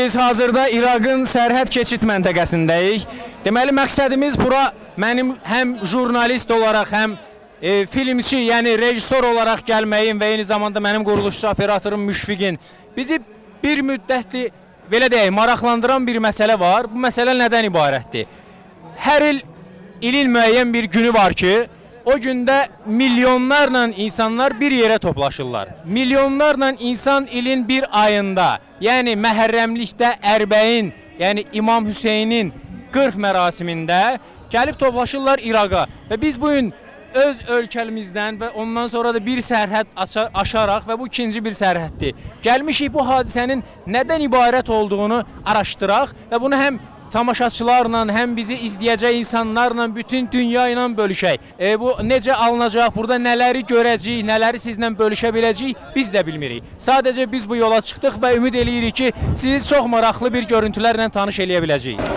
Biz hazırda İraqın sərhəd keçid məntəqəsindəyik. Deməli, məqsədimiz bura mənim həm jurnalist olaraq, həm filmçi, yəni rejissor olaraq gəlməyim və eyni zamanda mənim quruluşçu operatorum Müşfiqin bizi bir müddətli, belə deyək, maraqlandıran bir məsələ var. Bu məsələ nədən ibarətdir? Hər ilin müəyyən bir günü var ki, o gündə milyonlarla insanlar bir yerə toplaşırlar. Milyonlarla insan ilin bir ayında, yəni Məhərrəmlikdə Ərbəyin, yəni İmam Hüseynin 40 mərasimində gəlib toplaşırlar İraqa. Və biz bugün öz ölkəmizdən və ondan sonra da bir sərhəd aşaraq və bu ikinci bir sərhəddir. Gəlmişik bu hadisənin nədən ibarət olduğunu araşdıraq və bunu həm tamaşaçılarla, həm bizi izləyəcək insanlarla, bütün dünya ilə bölüşək. Bu necə alınacaq, burada nələri görəcəyik, nələri sizlə bölüşə biləcəyik, biz də bilmirik. Sadəcə biz bu yola çıxdıq və ümid eləyirik ki, sizi çox maraqlı bir görüntülərlə tanış eləyə biləcəyik.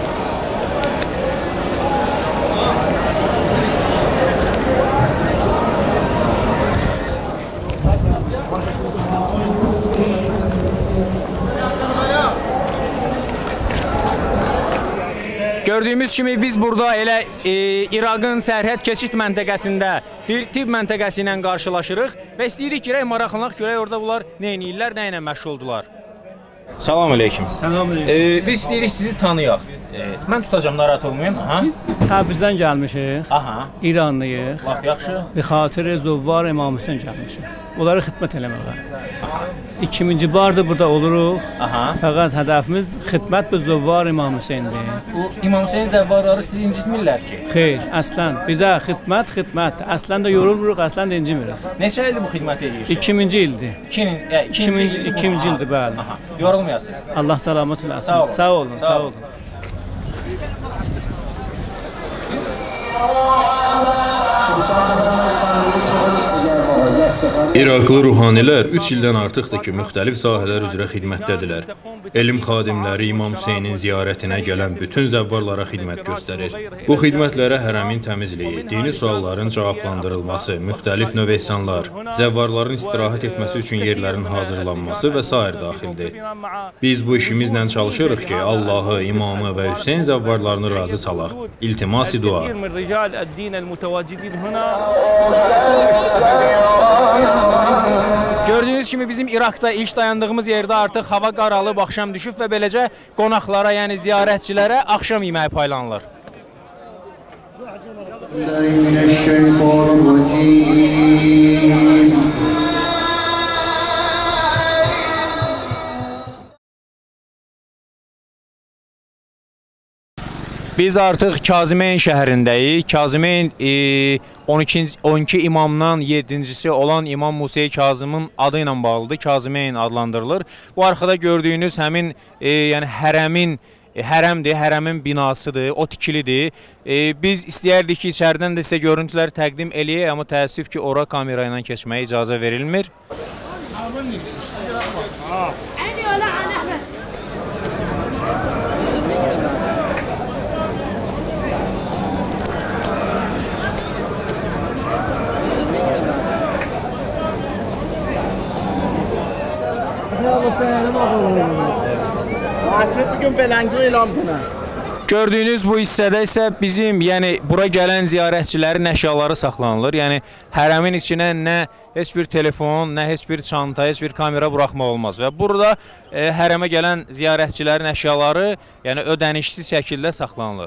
Gördüyümüz kimi biz burada elə İraqın sərhəd keçid məntəqəsində bir tibb məntəqəsi ilə qarşılaşırıq və istəyirik girək, maraqlanaq, görək orada bunlar nə edirlər, nə ilə məşğuldular. Salam aleyküm. Salam aleyküm. Biz istəyirik sizi tanıyaq. Mən tutacağım, narahat olmayın. Biz Təbrizdən gəlmişik, İranlıyıq. Lap yaxşı. Bir xatirə Zövvar İmam Hüseyn gəlmişik. Onlara xidmət eləməyə. 2000-ci bardır burada oluruq. Fəqət hədəfimiz xidmət bir Zövvar İmam Hüseyndir. Bu İmam Hüseyn zəvvarları sizi incitmirlər ki? Xeyr, əslən bizə xidmət. Əslən də yorulmuruq, əslən də incimirik. Neçə ildir bu xidmət edirsiniz? 2000-ci ildir. 2000-ci ildir, bəli. Yorulmayasınız. Allah salamat eləsin. Sağ olun, sağ olun. İraqlı ruhanilər 3 ildən artıqdır ki, müxtəlif sahələr üzrə xidmətdədirlər. Elm xadimləri İmam Hüseynin ziyarətinə gələn bütün zəvvarlara xidmət göstərir. Bu xidmətlərə hərəmin təmizliyi, dini sualların cavablandırılması, müxtəlif növ ehsanlar, zəvvarların istirahət etməsi üçün yerlərin hazırlanması və s. daxildir. Biz bu işimizlə çalışırıq ki, Allahı, imamı və Hüseyn zəvvarlarını razı salaq. İltimasi dua. Gördüyünüz kimi bizim İraqda ilk dayandığımız yerdə artıq hava qaralıb, axşam düşüb və beləcə qonaqlara, yəni ziyarətçilərə axşam yeməyi paylanılır. Biz artıq Kazimeyn şəhərindəyik. Kazimeyn 12 imamdan 7-cisi olan İmam Musa Kazımın adı ilə bağlıdır. Kazimeyn adlandırılır. Bu arxada gördüyünüz həmin yəni hərəmdir, hərəmin binasıdır, o tikilidir. Biz istəyərdik ki, içəridən də sizə görüntüləri təqdim eləyək, amma təəssüf ki, ora kamera ilə keçməyə icazə verilmir. Gördüyünüz bu hissədə isə bizim, yəni bura gələn ziyarətçilərin əşyaları saxlanılır. Yəni hərəmin içinə nə heç bir telefon, nə heç bir çanta, heç bir kamera buraxmaq olmaz. Və burada hərəmə gələn ziyarətçilərin əşyaları, yəni ödənişsiz şəkildə saxlanılır.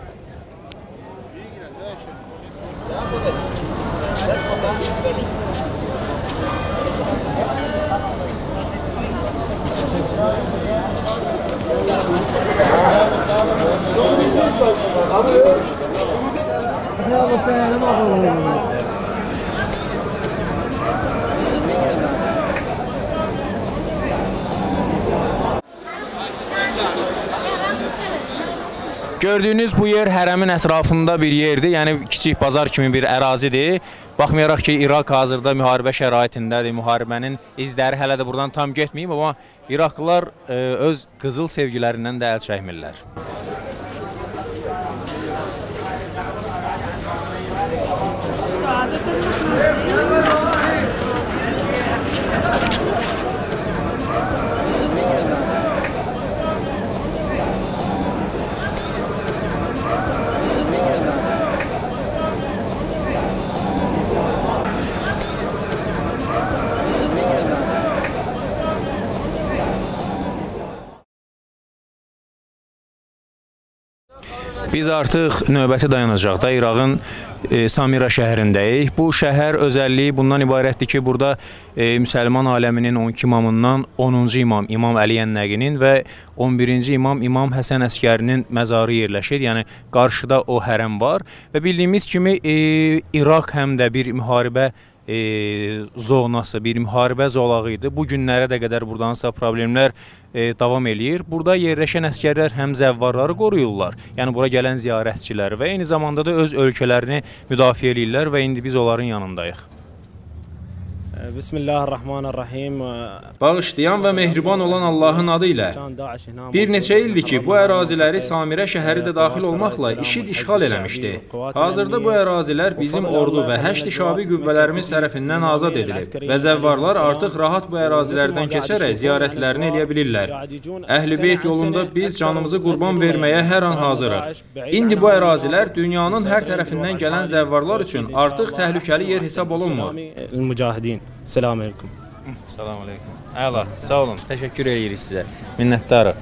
Gördüyünüz bu yer hərəmin ətrafında bir yerdir, yəni kiçik bazar kimi bir ərazidir. Baxmayaraq ki, İraq hazırda müharibə şəraitindədir, müharibənin izləri hələ də buradan tam getməyib, amma İraqlılar öz qızıl sevgilərindən də əl çəkmirlər. Biz artıq növbəti dayanacaqda İraqın Samira şəhərindəyik. Bu şəhər özəlliyi bundan ibarətdir ki, burada müsəlman aləminin 12 imamından 10-cu imam İmam Əli Ən-Nəqinin və 11-ci imam İmam Həsən Əskərinin məzarı yerləşir. Yəni qarşıda o hərəm var və bildiyimiz kimi İraq həm də bir müharibə zonası, bir müharibə zolağı idi. Bu günlərə də qədər buradan hansısa problemlər davam eləyir. Burada yerləşən əskərlər həm zəvvarları qoruyurlar, yəni bura gələn ziyarətçiləri və eyni zamanda da öz ölkələrini müdafiə eləyirlər və indi biz onların yanındayıq. Bismillahirrahmanirrahim. Bağışlayan və mehriban olan Allahın adı ilə. Bir neçə ildir ki, bu əraziləri Samirə şəhəri də daxil olmaqla IŞİD işğal eləmişdi. Hazırda bu ərazilər bizim ordu və həşd şabi qüvvələrimiz tərəfindən azad edilib və zəvvarlar artıq rahat bu ərazilərdən keçərək ziyarətlərini eləyə bilirlər. Əhl-i Beyt yolunda biz canımızı qurban verməyə hər an hazırıq. İndi bu ərazilər dünyanın hər tərəfindən gələn zəvvarlar üçün artıq təhlükəli yer hesab olunmur. Selamun aleyküm. Selamun aleyküm. Əla, sağ olun. Təşəkkür edirik sizə. Minnətdarıq.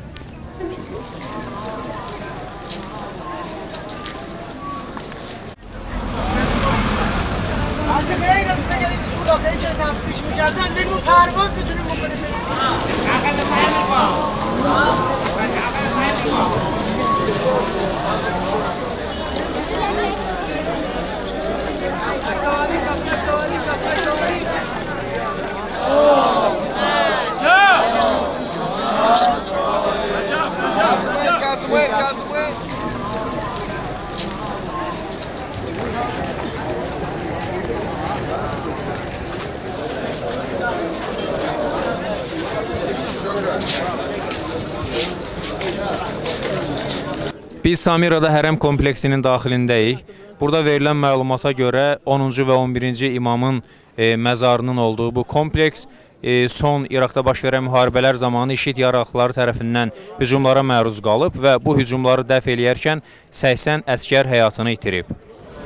Biz Samira'da hərəm kompleksinin daxilindəyik. Burada verilən məlumata görə 10-cu və 11-ci imamın məzarının olduğu bu kompleks son İraqda baş verən müharibələr zamanı IŞİD yaraqları tərəfindən hücumlara məruz qalıb və bu hücumları dəf eləyərkən 80 əskər həyatını itirib.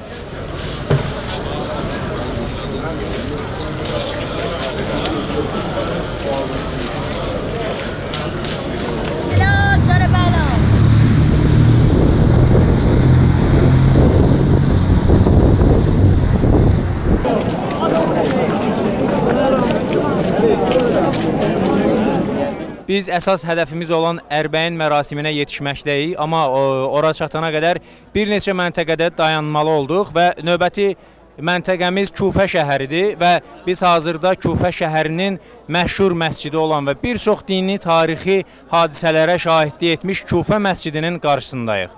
Biz əsas hədəfimiz olan Ərbəyin mərasiminə yetişməkdəyik, amma ora çatana qədər bir neçə məntəqədə dayanmalı olduq və növbəti məntəqəmiz Kufə şəhəridir və biz hazırda Kufə şəhərinin məşhur məscidi olan və bir çox dini, tarixi hadisələrə şahidlik etmiş Kufə məscidinin qarşısındayıq.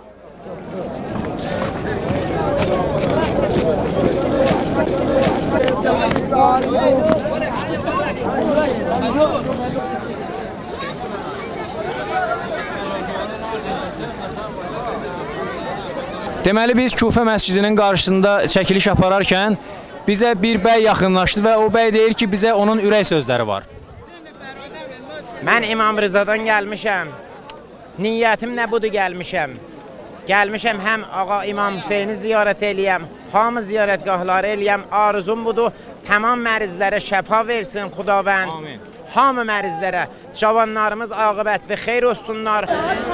Deməli, biz Kufə məscidinin qarşısında çəkiliş apararkən bizə bir bəy yaxınlaşdı və o bəy deyir ki, bizə onun ürək sözləri var. Mən İmam Rızadan gəlmişəm. Niyyətim nə budur gəlmişəm. Gəlmişəm həm ağa İmam Hüseyni ziyarət eləyəm, hamı ziyarətgahları eləyəm. Arzum budur, tamam mərizlərə şəfa versin Xudavənd. Amin. Hamı mərizlərə, cavanlarımız aqibət və xeyr olsunlar.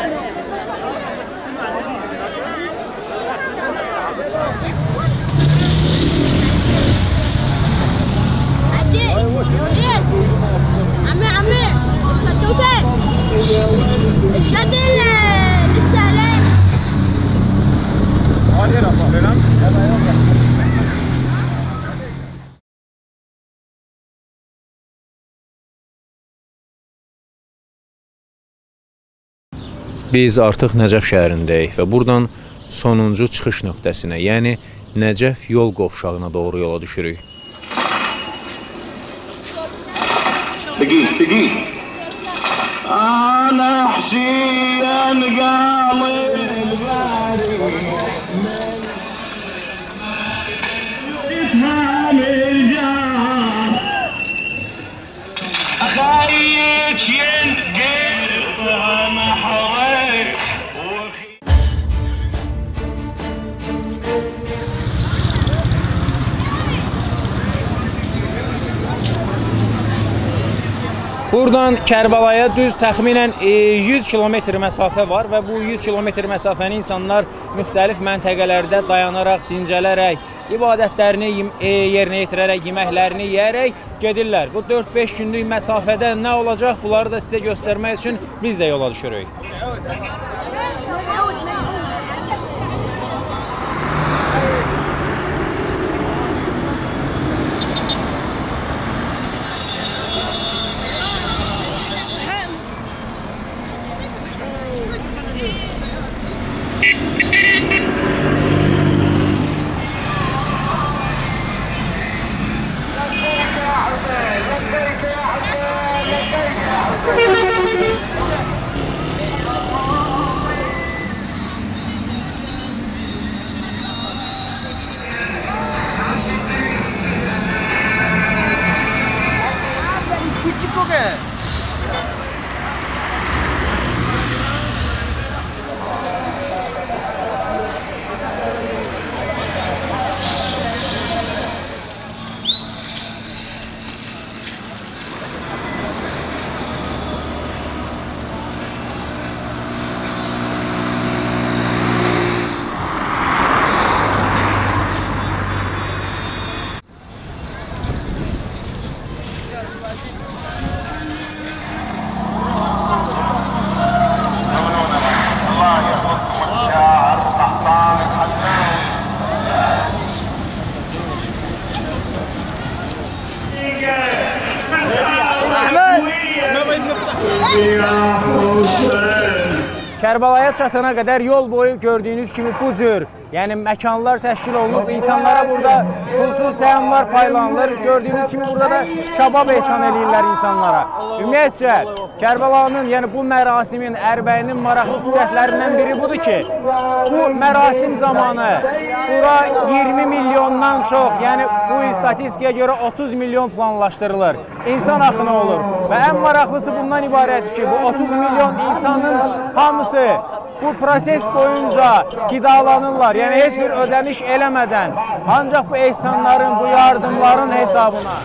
Biz artıq Nəcəf şəhərindəyik və buradan sonuncu çıxış nöqtəsinə, yəni Nəcəf yol qovşağına doğru yola düşürük. Buradan Kərbalaya düz təxminən 100 kilometr məsafə var və bu 100 kilometr məsafəni insanlar müxtəlif məntəqələrdə dayanaraq, dincələrək, ibadətlərini yerinə yetirərək, yeməklərini yeyərək gedirlər. Bu 4-5 günlük məsafədə nə olacaq? Bunları da sizə göstərmək üçün biz də yola düşürük. Kərbalaya çatana qədər yol boyu gördüyünüz kimi bu cür, yəni məkanlar təşkil olunub, insanlara burada pulsuz təamlar paylanılır. Gördüyünüz kimi burada da kabab ehsan eləyirlər insanlara. Ümumiyyətcə, Kərbalanın, yəni bu mərasimin, Ərbəyinin maraqlı xüsusiyyətlərindən biri budur ki, bu mərasim zamanı bura 20 milyondan çox, yəni bu statistikaya görə 30 milyon planlaşdırılır. İnsan axını olur və ən maraqlısı bundan ibarətdir ki, bu 30 milyon insanın hamısı bu proses boyunca qidalanırlar, yəni heç bir ödəniş eləmədən, ancaq bu ehsanların, bu yardımların hesabına.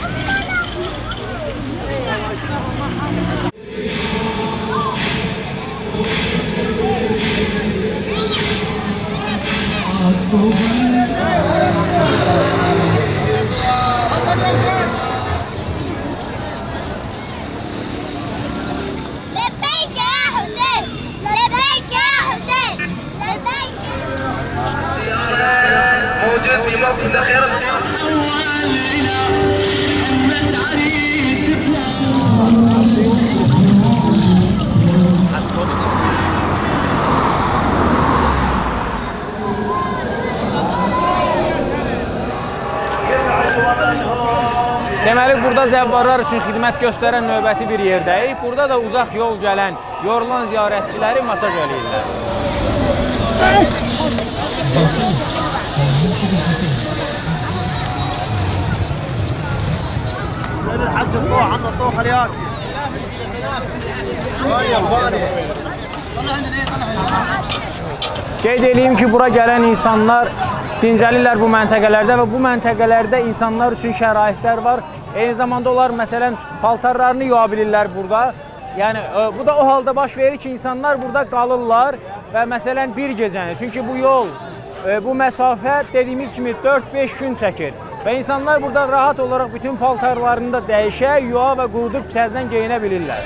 Deməli, burada zəvvarlar üçün xidmət göstərən növbəti bir yerdəyik. Burada da uzaq yol gələn, yorulan ziyarətçiləri masaj eləyirlər. Qeyd edeyim ki, bura gələn insanlar dincəlirlər bu məntəqələrdə və bu məntəqələrdə insanlar üçün şəraitlər var. Eyni zamanda onlar, məsələn, paltarlarını yuya bilirlər burada. Yəni, bu da o halda baş verir ki, insanlar burada qalırlar və məsələn, bir gecəni. Çünki bu yol, bu məsafə dediyimiz kimi 4-5 gün çəkir. Və insanlar burada rahat olaraq bütün paltarlarını da dəyişə, yuya və qurudub təzədən geyinə bilirlər.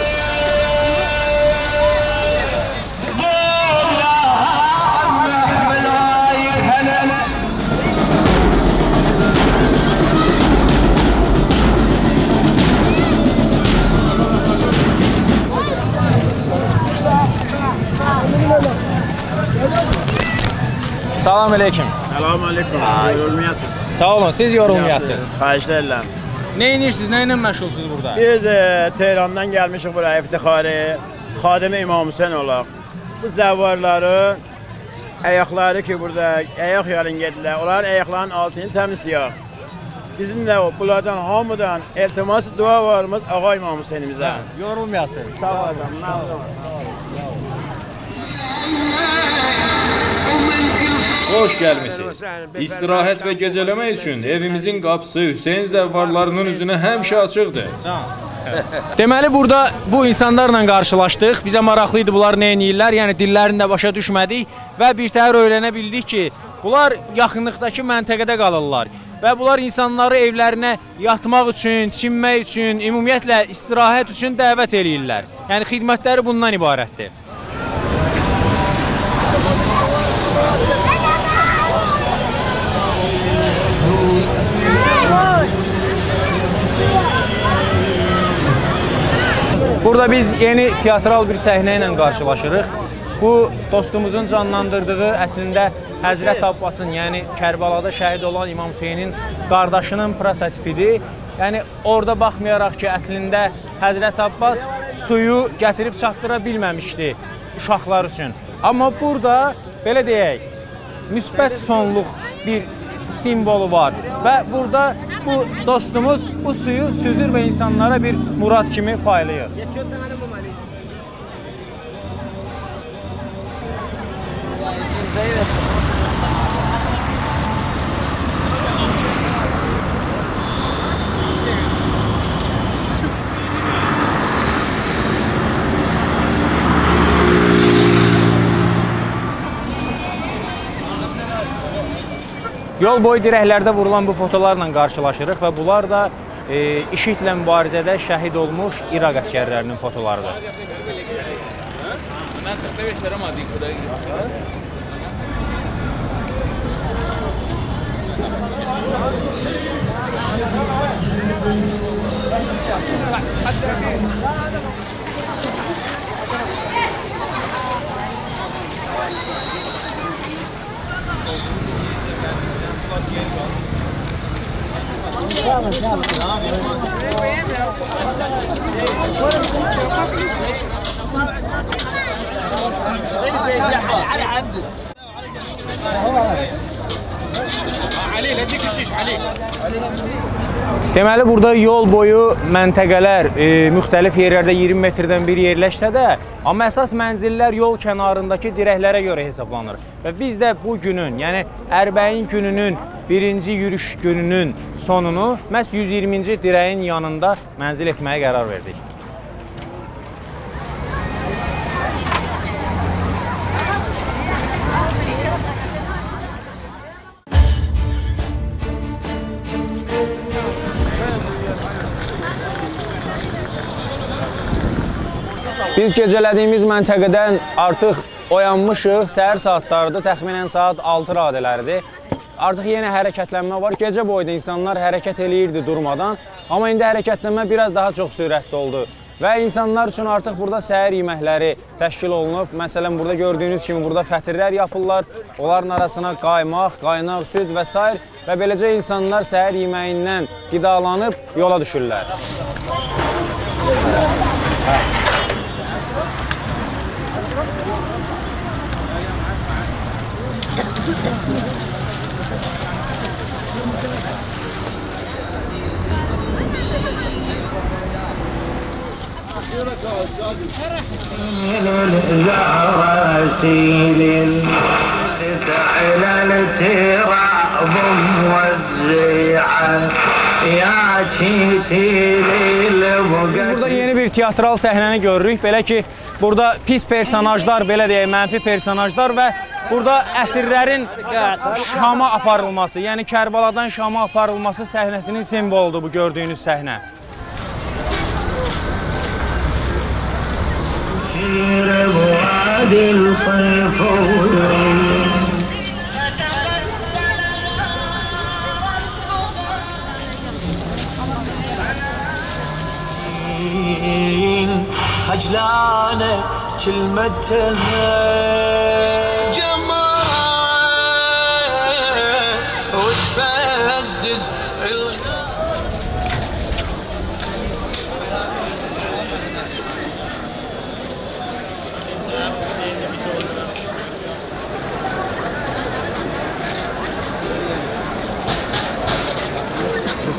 Salam aleyküm. Salam aleyküm. Yorulmayasınız. Sağ olun, siz yorulmayasınız. Xahiş edirəm. Nə edirsiniz, nə ilə məşğulsunuz burada? Biz Tehrandan gəlmişik buraya iftixari, xadimi İmam Hüseyn olaq. Bu zəvvarların ayaqları ki, burada ayaq yarın gedirlər, onların ayaqlarının altını təmizləyək. Bizim də bunlardan hamıdan iltimas dua varımız Ağa İmam Hüseynimizə. Yorulmayasınız. Sağ olun. Xoş gəlmisiniz. İstirahət və gecələmək üçün evimizin qapısı Hüseyn zəvvarlarının üzünə həmişə açıqdır. Deməli, burada bu insanlarla qarşılaşdıq. Bizə maraqlı idi bunlar nə edirlər, yəni dillərini də başa düşmədik və birtəhər öyrənə bildik ki, bunlar yaxınlıqdakı məntəqədə qalırlar və bunlar insanları evlərinə yatmaq üçün, çinmək üçün, ümumiyyətlə istirahət üçün dəvət eləyirlər. Yəni xidmətləri bundan ibarətdir. Burada biz yeni teatral bir səhnə ilə qarşılaşırıq. Bu, dostumuzun canlandırdığı əslində Həzrət Abbasın, yəni Kərbalada şəhid olan İmam Hüseynin qardaşının prototipidir. Yəni, orada baxmayaraq ki, əslində Həzrət Abbas suyu gətirib çatdıra bilməmişdi uşaqlar üçün. Amma burada, belə deyək, müsbət sonluq bir simvolu var və burada bu dostumuz bu suyu süzür və insanlara bir murad kimi paylayır. Yol boyu dirəklərdə vurulan bu fotolarla qarşılaşırıq və bunlar da IŞİD-lə mübarizədə şəhid olmuş İraq əsgərlərinin fotolarıdır. Deməli, burada yol boyu məntəqələr müxtəlif yerlərdə 20 metrdən bir yerləşsə də, amma əsas mənzillər yol kənarındakı dirəklərə görə hesablanır. Və biz də bu günün, yəni Ərbəyin gününün birinci yürüyüş gününün sonunu məhz 120-ci dirəyin yanında mənzil etməyə qərar verdik. Biz gecələdiyimiz məntəqədən artıq oyanmışıq, səhər saatlarıdır, təxminən saat 6 radələridir. Artıq yenə hərəkətlənmə var. Gecə boyda insanlar hərəkət eləyirdi durmadan, amma indi hərəkətlənmə biraz daha çox sürətli oldu. Və insanlar üçün artıq burada səhər yeməkləri təşkil olunub. Məsələn, burada gördüyünüz kimi burada fətirlər yapırlar. Onların arasına qaymaq, qaynar süd və s. Və beləcə insanlar səhər yeməyindən qidalanıb yola düşürlər. Biz burada yeni bir teatral səhnəni görürük. Belə ki, burada pis personajlar, belə deyək, mənfi personajlar və burada əsirlərin Şama aparılması, yəni Kərbaladan Şama aparılması səhnəsinin simvoludur bu gördüyünüz səhnə. خجلانة كلمتها جمال وتفزز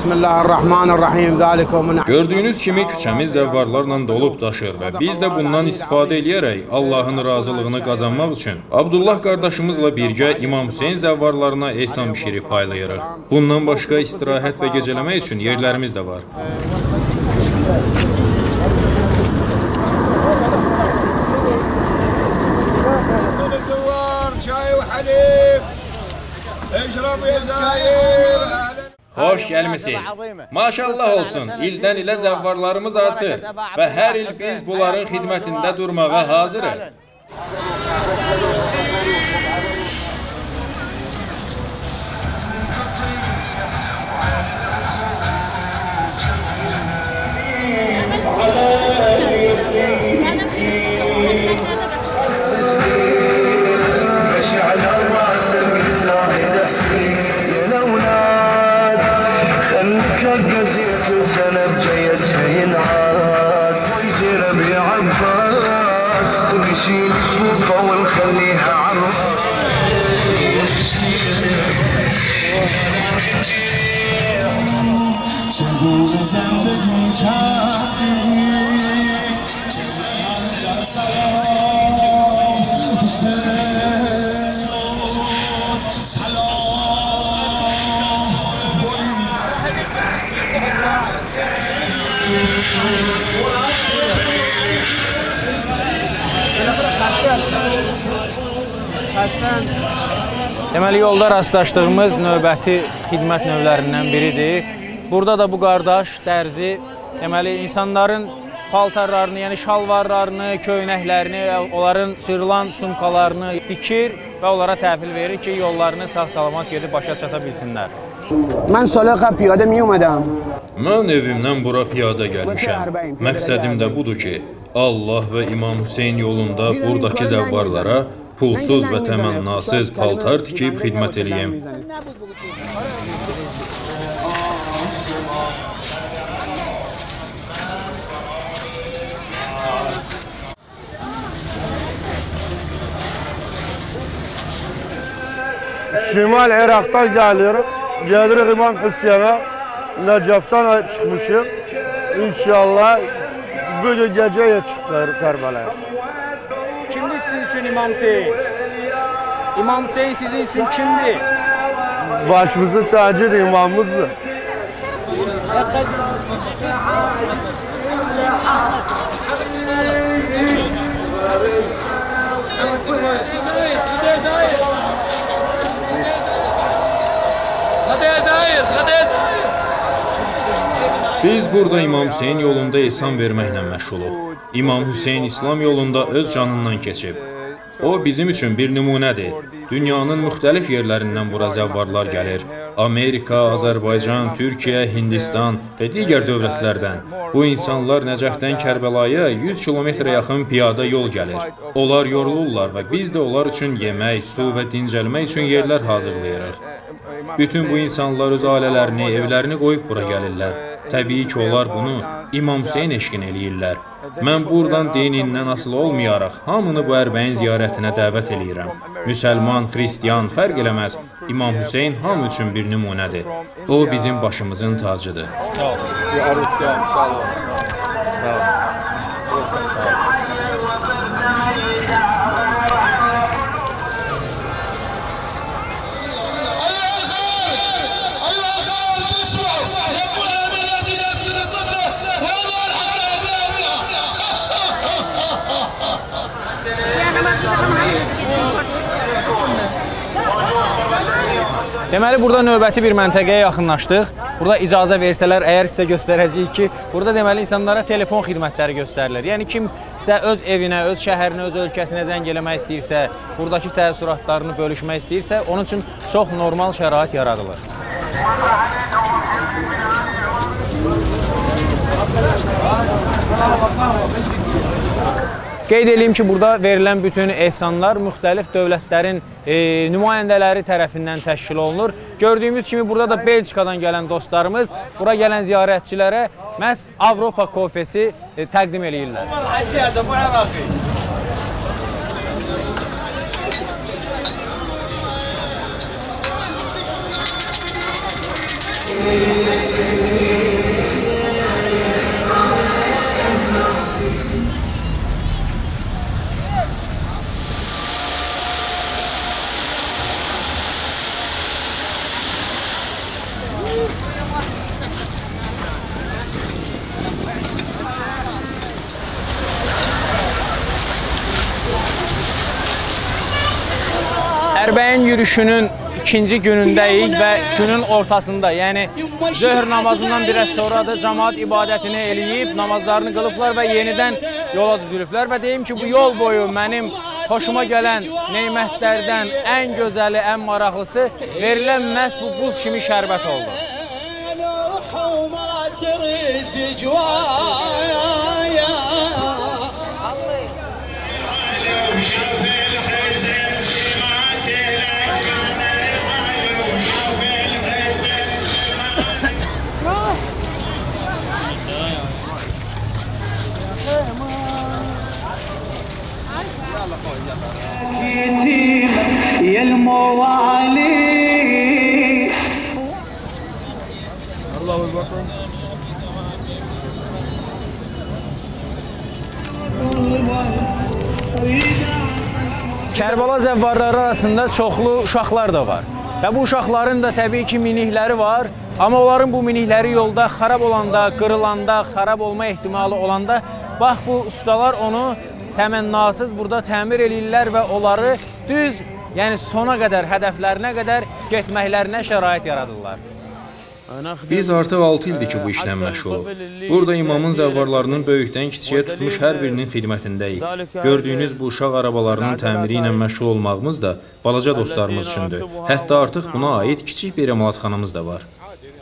Bismillahirrahmanirrahim. Gördüyünüz kimi küçəmiz zəvvarlarla dolub daşır və biz də bundan istifadə eləyərək Allahın razılığını qazanmaq üçün Abdullah qardaşımızla birgə İmam Hüseyn zəvvarlarına ehsan bişirib paylayırıq. Bundan başqa istirahət və gecələmək üçün yerlərimiz də var. Xoş gəlmisiniz. Maşallah olsun, ildən ilə zəvvarlarımız artır və hər il biz bunların xidmətində durmağa hazırıq. Deməli, yolda rastlaşdığımız növbəti xidmət növlərindən biridir. Burada da bu qardaş, dərzi, deməli, insanların paltarlarını, yəni şalvarlarını, köynəklərini, onların sırılan sumkalarını dikir və onlara təhvil verir ki, yollarını sağ-salamat gedib başa çata bilsinlər. Mən Salaqa piyada miyumadam. Mən evimdən bura piyada gəlmişəm. Məqsədim də budur ki, Allah və İmam Hüseyn yolunda buradakı zəvvarlara pulsuz və təmənnasız paltar tikib xidmət eləyim. Şimal Irak'tan geliyoruz. Gelirik İmam Hüseyin'e. Necaf'tan çıkmışım. İnşallah bugün geceye çıkar Karbela'ya. Kimdir sizin üçün İmam Hüseyin? İmam Hüseyin sizin üçün kimdir? Başımızın tacıdır, imamımızdır. Biz burada İmam Hüseyin yolunda ehsan verməklə məşğuluq. İmam Hüseyin İslam yolunda öz canından keçib. O bizim üçün bir nümunədir. Dünyanın müxtəlif yerlərindən bura zəvvarlar gəlir. Amerika, Azərbaycan, Türkiyə, Hindistan və digər dövlətlərdən. Bu insanlar Nəcəfdən Kərbəlaya 100 kilometrə yaxın piyada yol gəlir. Onlar yorulurlar və biz də onlar üçün yemək, su və dincəlmək üçün yerlər hazırlayırıq. Bütün bu insanlar öz ailələrini, evlərini qoyub bura gəlirlər. Təbii ki, onlar bunu İmam Hüseyin eşqin eləyirlər. Mən buradan dinindən asılı olmayaraq hamını bu ərbəyin ziyarətinə dəvət eləyirəm. Müsəlman, xristiyan, fərq eləməz. İmam Hüseyin hamı üçün bir nümunədir. O bizim başımızın tacıdır. Deməli, burada növbəti bir məntəqəyə yaxınlaşdıq. Burada icazə versələr, əgər sizə göstərəcəyik ki, burada deməli insanlara telefon xidmətləri göstərilir. Yəni, kimsə öz evinə, öz şəhərinə, öz ölkəsinə zəng eləmək istəyirsə, buradakı təəssüratlarını bölüşmək istəyirsə, onun üçün çox normal şərait yaradılır. Qeyd edeyim ki, burada verilən bütün ehsanlar müxtəlif dövlətlərin nümayəndələri tərəfindən təşkil olunur. Gördüyümüz kimi burada da Belçikadan gələn dostlarımız bura gələn ziyarətçilərə məhz Avropa kofesi təqdim eləyirlər. Ərbəyin yürüşünün ikinci günündəyik və günün ortasında, yəni zöhr namazından biraz sonradır, cəmaat ibadətini eləyib, namazlarını qılıblar və yenidən yola düzülüblər və deyim ki, bu yol boyu mənim xoşuma gələn neymətlərdən ən gözəli, ən maraqlısı verilən məhz bu buz kimi şərbət oldu. يا الموالي الله أكبر Kərbəla zəvvarları arasında çoxlu uşaqlar da var. Və bu uşaqların da təbii ki, minikləri var. Amma onların bu minikləri yolda xarab olanda, qırılanda, xarab olma ehtimalı olanda, bax bu ustalar onu təmənnasız burada təmir eləyirlər və onları düz, yəni sona qədər, hədəflərinə qədər getməklərinə şərait yaradırlar. Biz artıq 6 ildir ki, bu işlə məşğuluq. Burada imamın zəvvarlarının böyükdən kiçiyə tutmuş hər birinin xidmətindəyik. Gördüyünüz bu uşaq arabalarının təmiri ilə məşğul olmağımız da balaca dostlarımız üçündür. Hətta artıq buna aid kiçik bir emalatxanamız da var.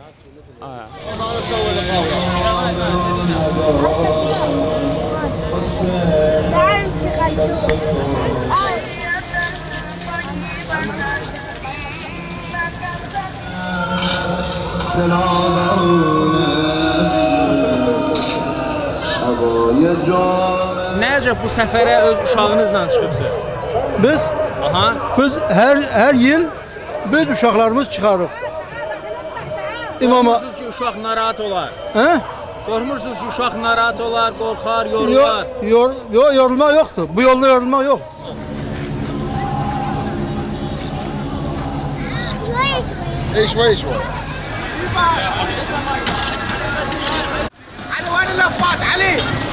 Nəcə bu səfərə öz uşağınızla çıxıbsınız? Biz hər il biz uşaqlarımız çıxarıq. Qorxmursunuz ki, uşaq narahat olar? Qorxmursunuz ki, uşaq narahat olar, qorxar, yorular? Yox, yorulma yoxdur. Bu yolda yorulma yox. شوي علي وين اللفات علي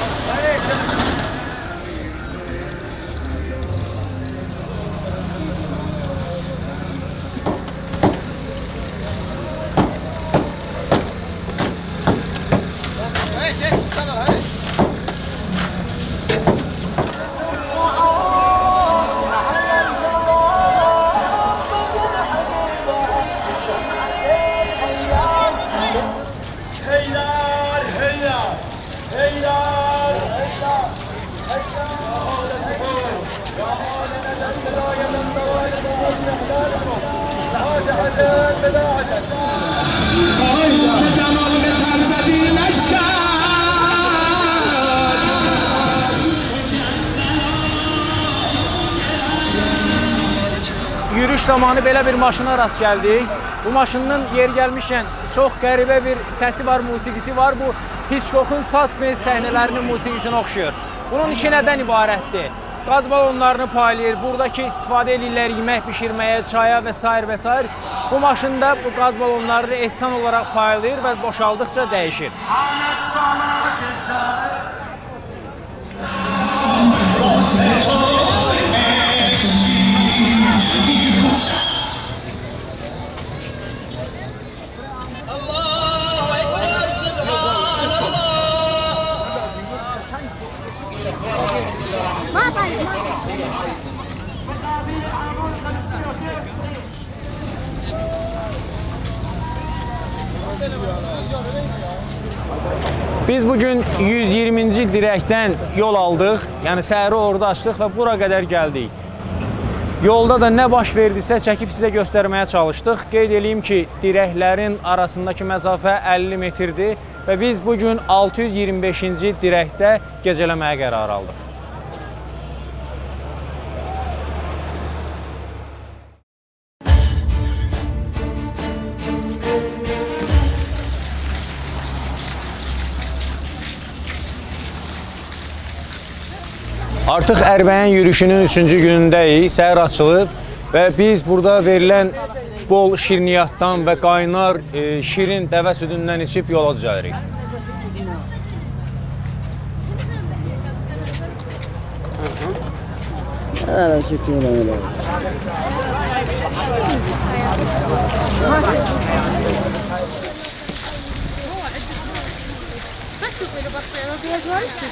Yürüyüş zamanı belə bir maşına rast gəldik. Bu maşının yer gəlmişkən çox qəribə bir səsi var, musiqisi var. Bu Hitchcock'un Suspense səhnələrinin musiqisinə oxşuyur. Bunun işi nədən ibarətdir? Qaz balonlarını paylayır, buradakı istifadə edirlər yemək bişirməyə, çaya və s. Bu maşında bu qaz balonlarını ehsan olaraq paylayır və boşaldıqca dəyişir. Biz bugün 120-ci dirəkdən yol aldıq, yəni səhəri orada açdıq və bura qədər gəldik. Yolda da nə baş verdisə çəkib sizə göstərməyə çalışdıq. Qeyd edeyim ki, dirəklərin arasındakı məsafə 50 metrdir və biz bugün 625-ci dirəkdə gecələməyə qərar aldıq. Artıq Ərbəyin yürüyüşünün 3-cü günündəyik, səhər açılıb və biz burada verilən bol şirniyyatdan və qaynar şirin dəvə südündən içib yola düzəlirik. بس böyle başlayalım biraz var mısın?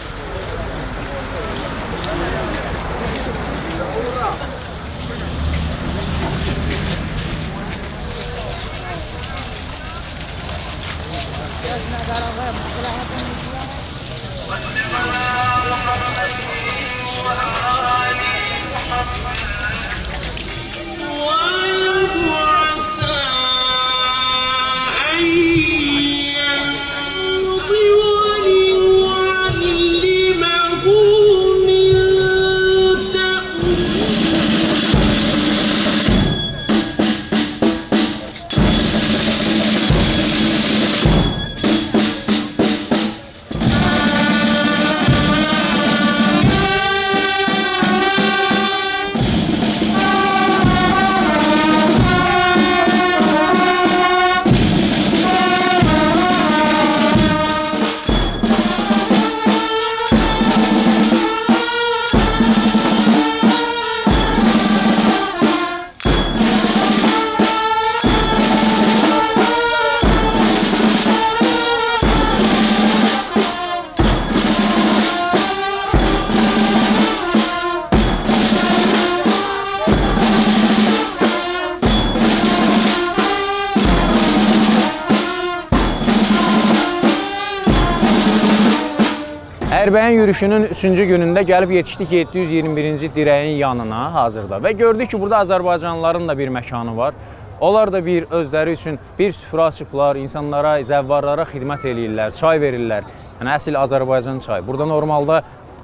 Ərbəyin yürüşünün 3-cü günündə gəlib yetişdik 721-ci dirəyin yanına hazırda və gördük ki, burada Azərbaycanlıların da bir məkanı var. Onlar da bir özləri üçün bir süfrə açıblar, insanlara, zəvvarlara xidmət eləyirlər, çay verirlər. Yəni, əsl Azərbaycan çayı. Burada normalda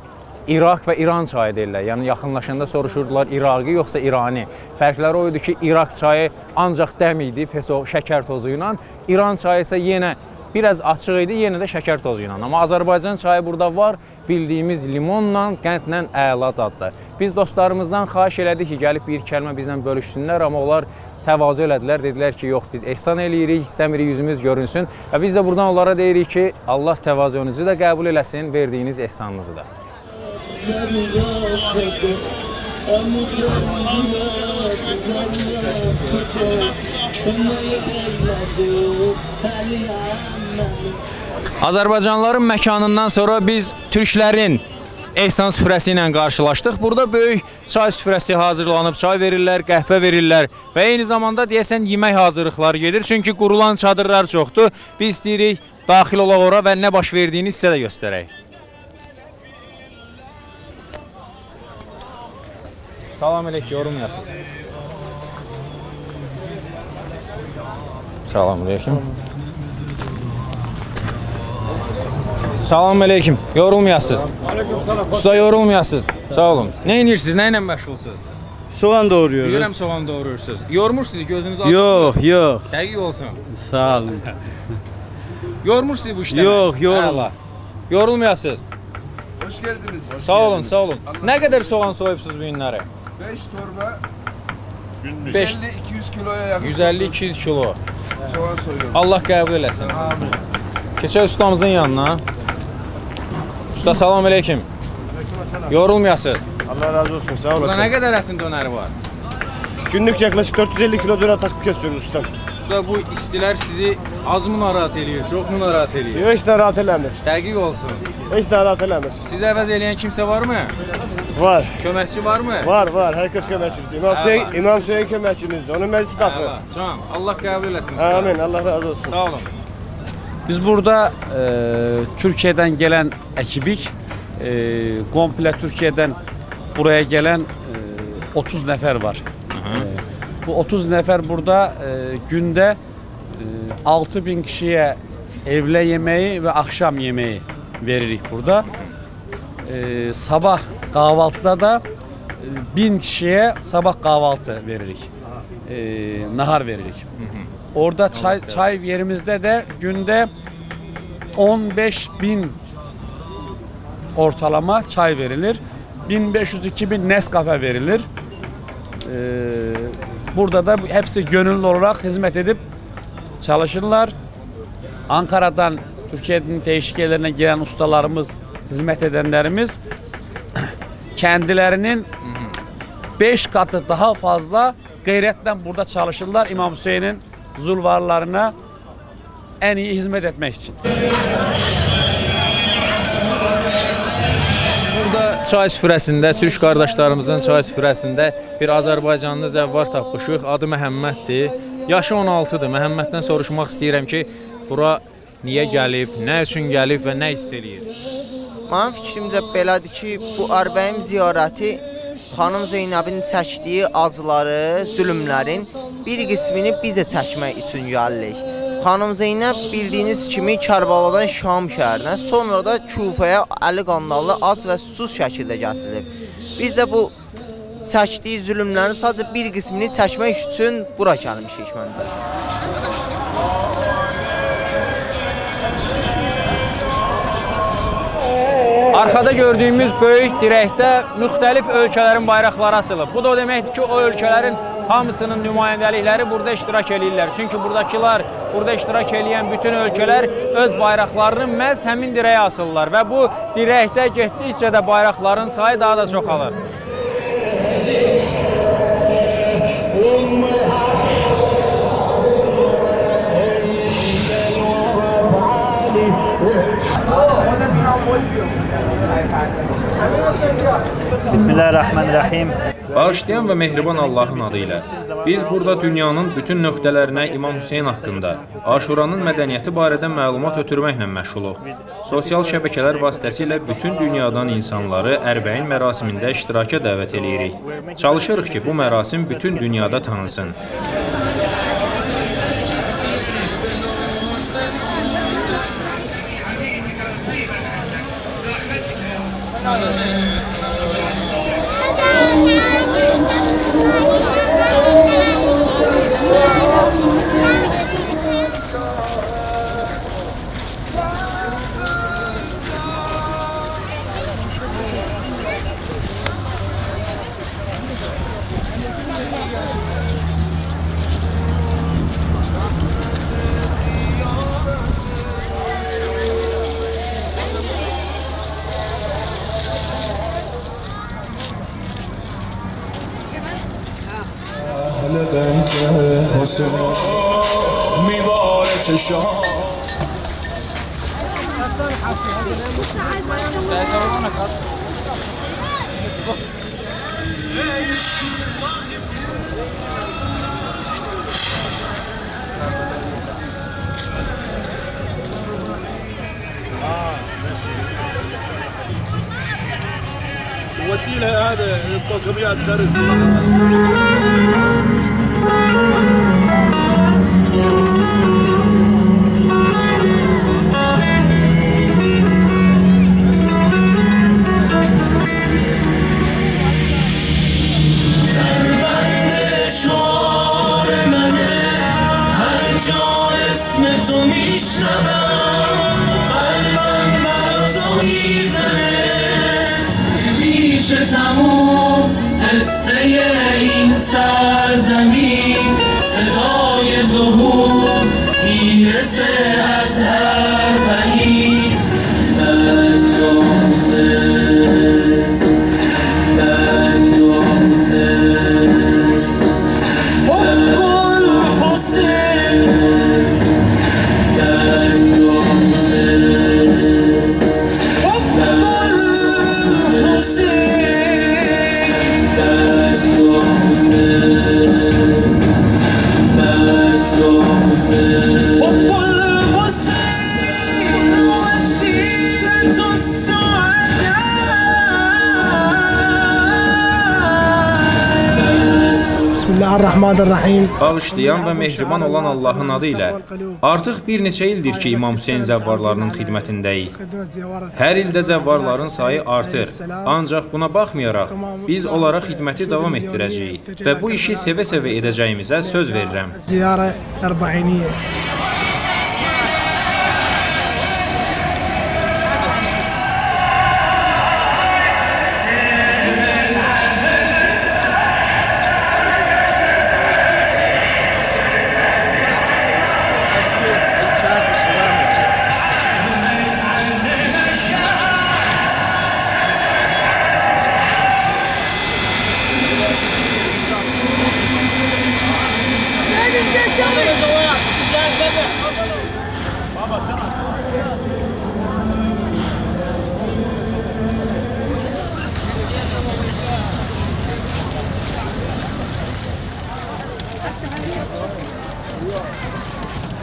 İraq və İran çayı deyirlər. Yəni, yaxınlaşanda soruşurdular İraqi yoxsa İrani. Fərqləri o idi ki, İraq çayı ancaq dəm idi, peso, şəkər tozu ilə. İran çayı isə yenə biraz açıq idi, yenə də şəkər tozu ilə. Amma Azərbaycan çayı burada var, bildiyimiz limonla, qəndlə əla daddır. Biz dostlarımızdan xahiş elədik ki, gəlib bir kəlmə bizlə bölüşsünlər, amma onlar təvazö elədilər, dedilər ki, yox, biz ehsan eləyirik, istəmirik yüzümüz görünsün. Və biz də buradan onlara deyirik ki, Allah təvazöünüzü də qəbul eləsin, verdiyiniz ehsanınızı da. Azərbaycanlıların məkanından sonra biz türklərin ehsan süfrəsi ilə qarşılaşdıq. Burada böyük çay süfrəsi hazırlanıb, çay verirlər, qəhvə verirlər və eyni zamanda deyəsən yemək hazırlıqları gedir. Çünki qurulan çadırlar çoxdur. Biz deyirik, daxil olaq ora və nə baş verdiyini sizə də göstərək. Salam əleykum, yorum yazın. Salam əleykum. Salam əleykum, yorulmayasınız. Usta yorulmayasınız. Sağ olun. Nə edirsiniz, nə ilə məşğulsunuz? Soğan doğruyoruz. Bilirəm soğan doğrayırsınız. Yormur sizi, gözünüz altında? Yok, yok. Dəqiq olsun. Sağ olun. Yormur sizi bu işləmə? Yok, yorulma. Yorulmayasınız. Hoş geldiniz. Sağ olun, sağ olun. Nə qədər soğan soyubsunuz bu günləri? 5 torba 150-200 kiloya yakın. 150-200 kilo. Soğan soyuyorum. Allah qəbul eləsin. Amin. Keçək ustamızın yanına. Usta salam əleykum. Yorulmayasınız. Allah razı olsun, sağ olasın. Burada nə qədər ətin dönəri var? Günlük yaklaşık 450 kilo döner takip kesiyoruz ustam. Usta bu istilər sizi az mı narahat eləyir, çox mu narahat eləyir? Yok, hiç narahat eləmir. Dəqiq olsun. Hiç narahat eləmir. Sizi əvəz eləyən kimsə varmı? Var. Köməkçi varmı? Var, var. Herkes köməkçimizdir. İmam Hüseyin köməkçimizdir. Onun meclisi daxlı. Can, Allah qəbul eləsin. Amin, Allah razı olsun. Sağ olun. Biz burada Türkiye'den gelen ekibik, komple Türkiye'den buraya gelen 30 nefer var. Bu 30 nefer burada günde 6000 kişiye evle yemeği ve akşam yemeği veririk burada. Sabah kahvaltıda da 1000 kişiye sabah kahvaltı veririk. Nahar veririk. Orada çay yerimizde de günde 15.000 ortalama çay verilir. 1500-2000 Nescafe verilir. Burada da hepsi gönüllü olarak hizmet edip çalışırlar. Ankara'dan Türkiye'nin değişik yerlerine gelen ustalarımız, hizmet edenlerimiz kendilerinin 5 katı daha fazla qeyrətlə burada çalışırlar İmam Hüseynin zulvarlarına ən iyi hizmet etmək üçün. Burada çay süfrəsində, türk qardaşlarımızın çay süfrəsində bir Azərbaycanlı zəvvar tapmışıq. Adı Məhəmməddir. Yaşı 16-dır. Məhəmməddən soruşmaq istəyirəm ki, bura niyə gəlib, nə üçün gəlib və nə hiss eləyir? Mənim fikrimcə belədir ki, bu Ərbəyim ziyarəti xanım Zeynəbin çəkdiyi acıları, zülümlərin bir qismini biz də çəkmək üçün gəlirik. Xanım Zeynəb bildiyiniz kimi Kərbaladan Şam şəhərinə, sonra da Kufəyə Əli Qandallı ac və susuz şəkildə gətirilib. Biz də bu çəkdiyi zülümlərin sadəcə bir qismini çəkmək üçün bura gəlmişik məncə. Arkada gördüyümüz böyük dirəkdə müxtəlif ölkələrin bayraqları asılıb. Bu da o deməkdir ki, o ölkələrin hamısının nümayəndəlikləri burada iştirak edirlər. Çünki buradakılar, burada iştirak edən bütün ölkələr öz bayraqlarını məhz həmin dirəyə asırlar və bu dirəkdə getdikcə də bayraqların sayı daha da çoxalır. Bismillahirrahmanirrahim. Bağışlayan və mehriban Allahın adı ilə. Biz burada dünyanın bütün nöqtələrinə İmam Hüseyn haqqında, Aşuranın mədəniyyəti barədə məlumat ötürməklə məşğuluq. Sosial şəbəkələr vasitəsilə bütün dünyadan insanları Ərbəyin mərasimində iştiraka dəvət edirik. Çalışırıq ki, bu mərasim bütün dünyada tanınsın. وسيلة هذا الطاقميات درس تموم قصه این سرزمین صدای ظهور میرسه از هر بهی Bağışlayan və mehriban olan Allahın adı ilə. Artıq bir neçə ildir ki, İmam Hüseyn zəvvarlarının xidmətindəyik. Hər ildə zəvvarların sayı artır. Ancaq buna baxmayaraq, biz onlara xidməti davam etdirəcəyik və bu işi sevə-sevə edəcəyimizə söz verirəm.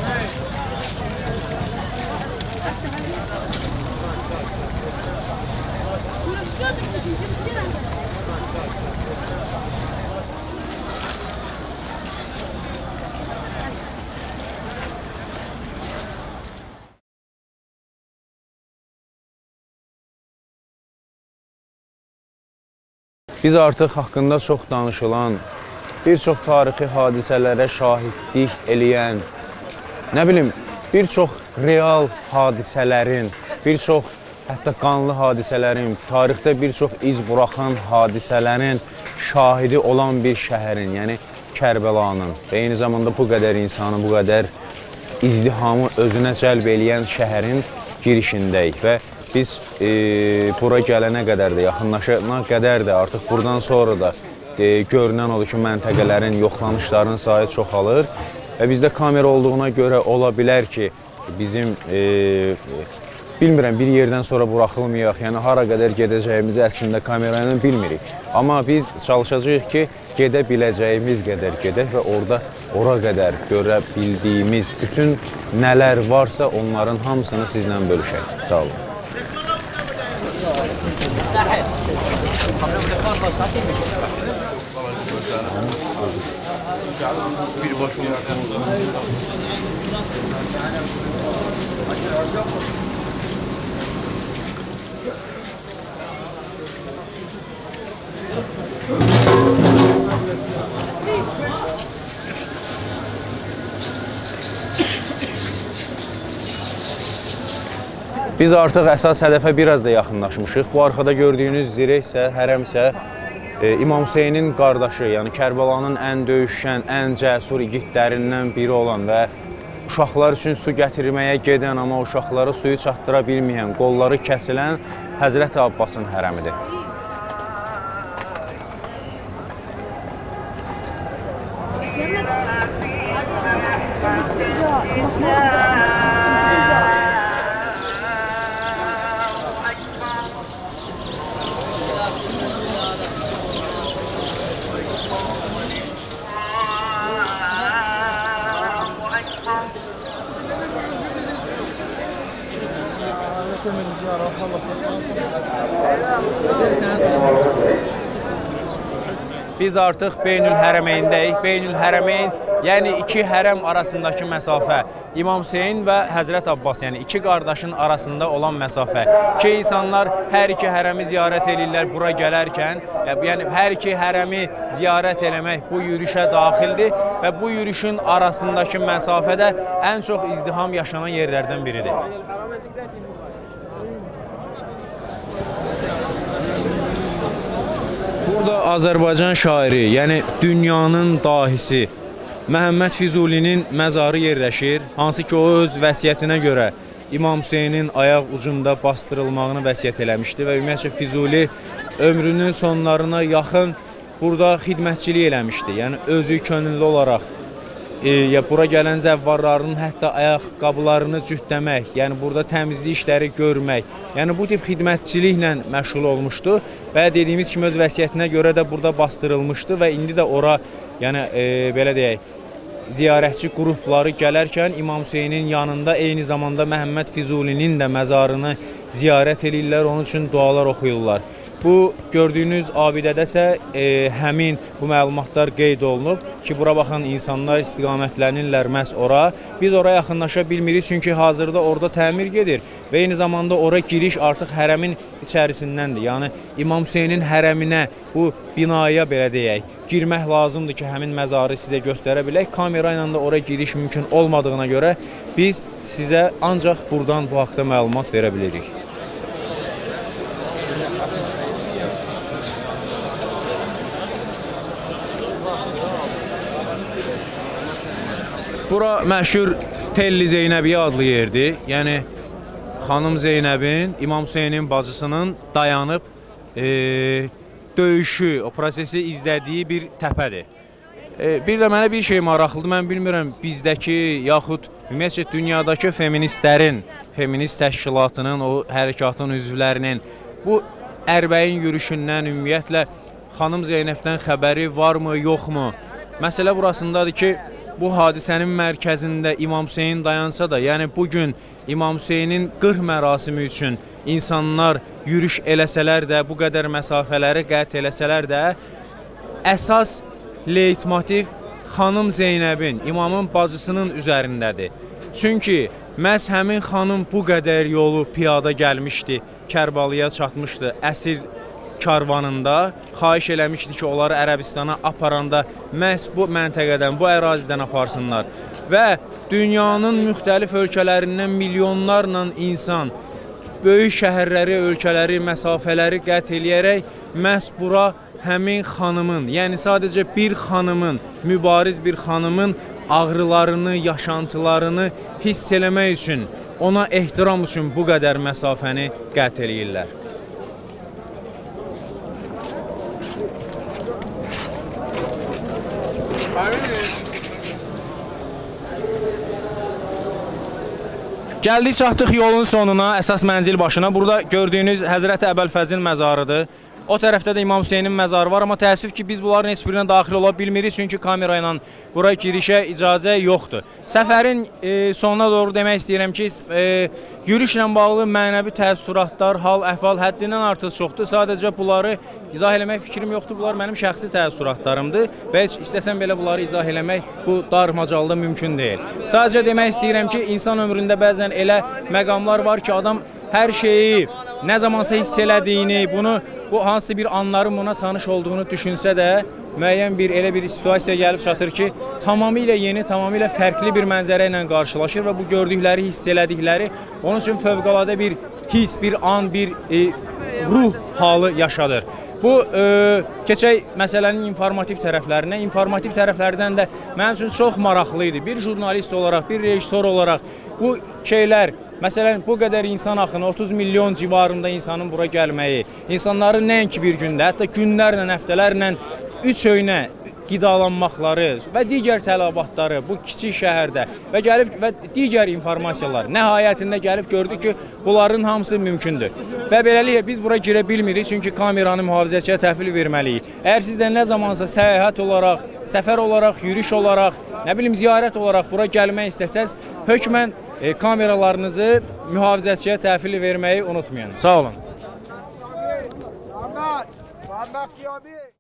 Biz artıq haqqında çox danışılan, bir çox tarixi hadisələrə şahidlik eləyən, nə bilim, bir çox real hadisələrin, bir çox hətta qanlı hadisələrin, tarixdə bir çox iz buraxan hadisələrin şahidi olan bir şəhərin, yəni Kərbəlanın və eyni zamanda bu qədər insanı, bu qədər izdihamı özünə cəlb eləyən şəhərin girişindəyik və biz bura gələnə qədər də, yaxınlaşana qədər də artıq buradan sonra da görünən odur ki, məntəqələrin, yoxlanışların sayı çoxalır və bizdə kamera olduğuna görə ola bilər ki, bizim bilmirəm, bir yerdən sonra buraxılmayaq, yəni hara qədər gedəcəyimizi əslində kamera ilə bilmirik. Amma biz çalışacağıq ki, gedə biləcəyimiz qədər gedək və ora qədər görə bildiyimiz bütün nələr varsa onların hamısını sizlə bölüşək. Sağ olun. Biz artıq əsas hədəfə biraz da yaxınlaşmışıq. Bu arxada gördüyünüz zireh isə, hərəm isə İmam Hüseynin qardaşı, yəni Kərbəlanın ən döyüşən, ən cəsur igidlərindən biri olan və uşaqlar üçün su gətirməyə gedən, amma uşaqları suyu çatdıra bilməyən, qolları kəsilən Həzrəti Abbasın hərəmidir. Biz artıq Beynül Hərəmeyndəyik. Beynül Hərəmeyn, yəni iki hərəm arasındakı məsafə. İmam Hüseyin və Həzrət Abbas, yəni iki qardaşın arasında olan məsafə. Ki insanlar hər iki hərəmi ziyarət edirlər bura gələrkən, yəni hər iki hərəmi ziyarət eləmək bu yürüşə daxildir və bu yürüşün arasındakı məsafə də ən çox izdiham yaşanan yerlərdən biridir. Burada Azərbaycan şairi, yəni dünyanın dahisi Məhəmməd Füzulinin məzarı yerləşir, hansı ki o öz vəsiyyətinə görə İmam Hüseynin ayaq ucunda bastırılmağını vəsiyyət eləmişdi və ümumiyyətcə Füzuli ömrünün sonlarına yaxın burada xidmətçilik eləmişdi. Yəni özü könüllü olaraq bura gələn zəvvarların hətta ayaqqabılarını cütləmək, yəni burada təmizlik işləri görmək, yəni bu tip xidmətçiliklə məşğul olmuşdu və dediyimiz kimi öz vəsiyyətinə görə də burada bastırılmışdı və indi də ora, yəni belə deyək, ziyarətçi qrupları gələrkən İmam Hüseynin yanında eyni zamanda Məhəmməd Füzulinin də məzarını ziyarət edirlər, onun üçün dualar oxuyurlar. Bu gördüyünüz abidədə isə həmin bu məlumatlar qeyd olunub ki, bura baxan insanlar istiqamətlənirlər məhz ora. Biz ora yaxınlaşa bilmirik çünki hazırda orada təmir gedir və eyni zamanda ora giriş artıq hərəmin içərisindəndir. Yəni İmam Hüseynin hərəminə, bu binaya belə deyək, girmək lazımdır ki, həmin məzarı sizə göstərə bilək. Kamera ilə də ora giriş mümkün olmadığına görə biz sizə ancaq buradan bu haqda məlumat verə bilirik. Bura məşhur Telli Zeynəbiyyə adlı yerdir. Yəni, xanım Zeynəbin, İmam Hüseynin bacısının dayanıb döyüşü, o prosesi izlədiyi bir təpədir. Bir də mənə bir şey maraqlıdır, mən bilmirəm bizdəki, yaxud ümumiyyətcə dünyadakı feministlərin, feminist təşkilatının, o hərəkatın üzvlərinin bu Ərbəyin yürüşündən, ümumiyyətlə xanım Zeynəbdən xəbəri varmı, yoxmu? Məsələ burasındadır ki, bu hadisənin mərkəzində İmam Hüseyn dayansa da, yəni bugün İmam Hüseynin qırx mərasimi üçün insanlar yürüş eləsələr də, bu qədər məsafələri qət eləsələr də, əsas leytmotiv xanım Zeynəbin, imamın bacısının üzərindədir. Çünki məhz həmin xanım bu qədər yolu piyada gəlmişdi, Kərbalaya çatmışdı, əsir karvanında, xahiş eləmişdi ki, onları Ərəbistana aparanda məhz bu məntəqədən, bu ərazidən aparsınlar. Və dünyanın müxtəlif ölkələrindən milyonlarla insan böyük şəhərləri, ölkələri, məsafələri qət eləyərək məhz bura həmin xanımın, yəni sadəcə bir xanımın, mübariz bir xanımın ağrılarını, yaşantılarını hiss eləmək üçün, ona ehtiram üçün bu qədər məsafəni qət eləyirlər. Gəldik, çatdıq yolun sonuna, əsas mənzil başına. Burada gördüyünüz Həzrəti Əbəlfəzin məzarıdır. O tərəfdə də İmam Hüseynin məzarı var, amma təəssüf ki, biz bunların heç birinə daxil ola bilmirik, çünki kamera ilə bura girişə icazə yoxdur. Səfərin sonuna doğru demək istəyirəm ki, yürüşlə bağlı mənəvi təəssüratlar, hal, əhval həddindən artıq çoxdur. Sadəcə bunları izah eləmək fikrim yoxdur, bunlar mənim şəxsi təəssüratlarımdır və heç istəsəm belə bunları izah eləmək bu dar macalda mümkün deyil. Sadəcə demək istəyirəm ki, insan ömründə bəzən elə məqamlar var ki, adam hər şeyi nə zamansa hiss elədiyini, bu hansı bir anların buna tanış olduğunu düşünsə də, müəyyən bir elə bir situasiya gəlib çatır ki, tamamilə yeni, tamamilə fərqli bir mənzərə ilə qarşılaşır və bu gördükləri, hiss elədikləri onun üçün fövqəladə bir hiss, bir an, bir ruh halı yaşadır. Bu, keçək məsələnin informativ tərəflərinə. İnformativ tərəflərdən də mənim üçün çox maraqlı idi. Bir jurnalist olaraq, bir rejissor olaraq bu şeylər, məsələn, bu qədər insan axını, 30 milyon civarında insanın bura gəlməyi, insanların nəinki bir gündə, hətta günlərlə, həftələrlə üç öynə qidalanmaqları və digər tələbatları bu kiçik şəhərdə və gəlib və digər informasiyalar nəhayətində gəlib gördük ki, bunların hamısı mümkündür. Və beləliklə biz bura girə bilmirik, çünki kameranı mühafizəçiyə təhvil verməliyik. Əgər siz də nə zamansa səyahət olaraq, səfər olaraq, yürüyüş olaraq, nə bilim ziyarət olaraq bura gəlmək istəsəz, hökmən kameralarınızı mühafizəçiyə təhvil verməyi unutmayın. Sağ olun.